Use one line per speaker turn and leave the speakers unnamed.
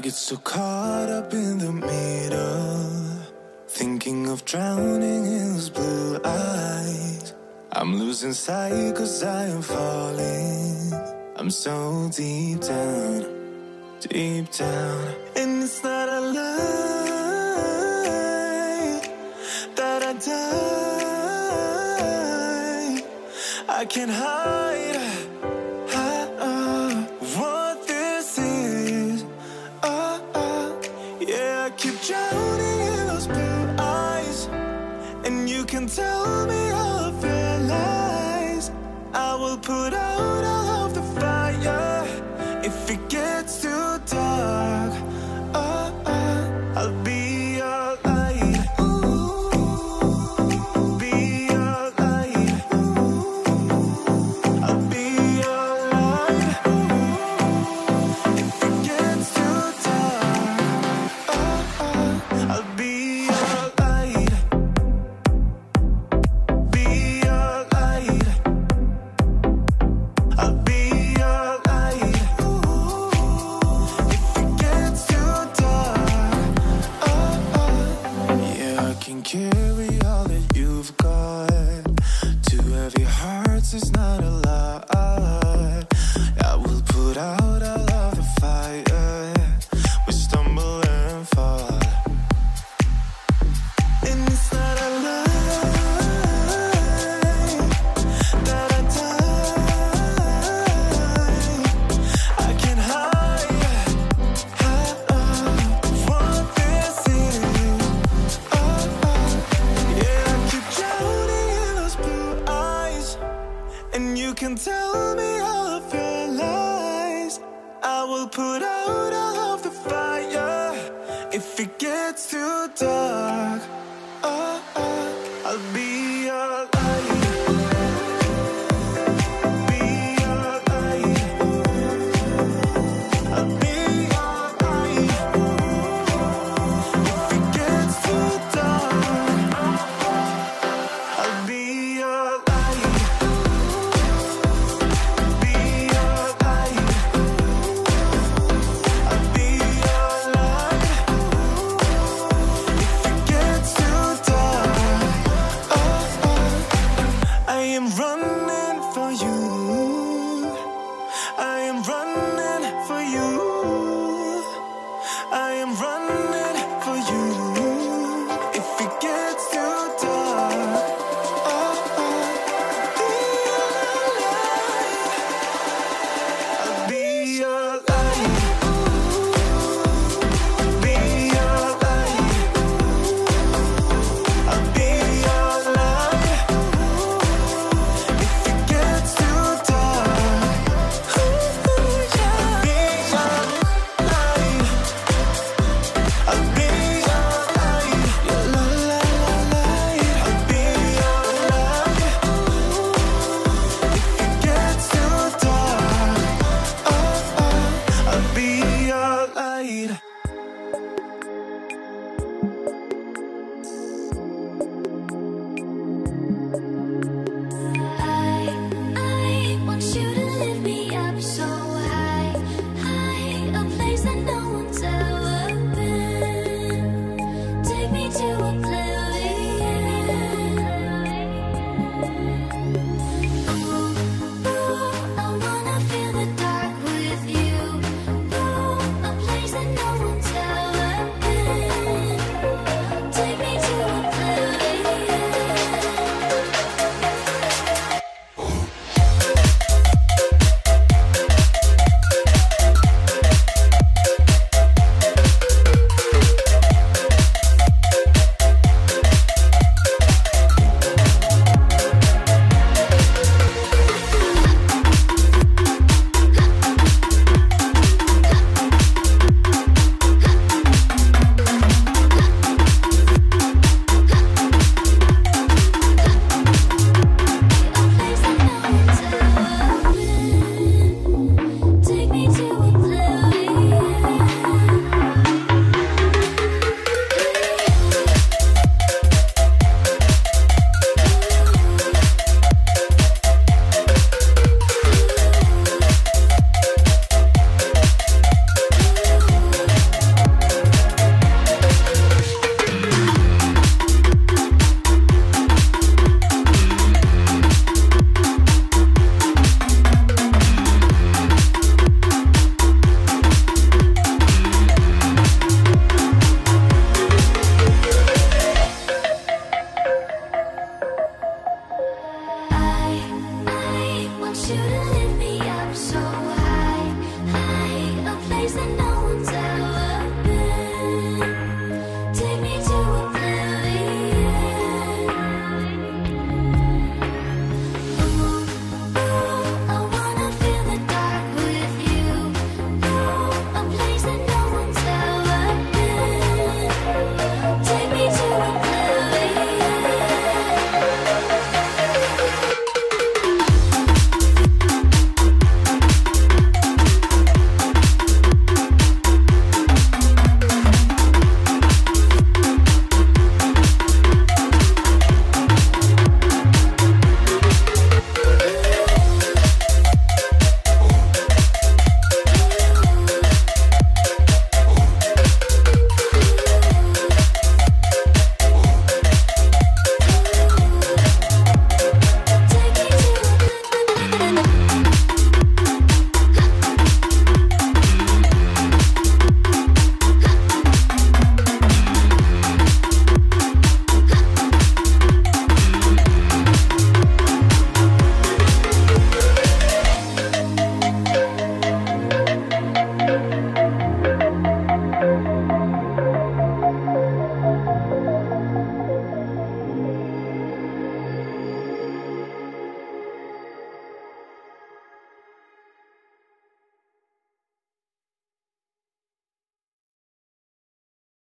get so caught up in the middle, thinking of drowning in those blue eyes. I'm losing sight cause I am falling. I'm so deep down, deep down. And it's not a lie that I die. I can't hide what this is. Yeah, I keep drowning in those blue eyes, and you can tell me all of your lies. I will put out all of the fire if it gets too dark. I'll be your light. I'll be your light. I'll be your light. If it gets too dark, I'll be your light. Be your light. I'll be your light. If it gets too dark, yeah, I can carry all that you've got. Two heavy hearts is not a lot. I will put out all of the fire. We stumble and fall, and it's not a lie that I die. I can't hide what this is. Yeah, I keep drowning in those blue eyes, and you can tell me all of your lies. I will put out all of the fire if it gets too dark. I'll be your light. Be your light. I'll be your light. If it gets too dark, I'll be your light. Be your light. I'll be your light. If it gets too dark, I am running for you. I am running for you. I am running for you. If it gets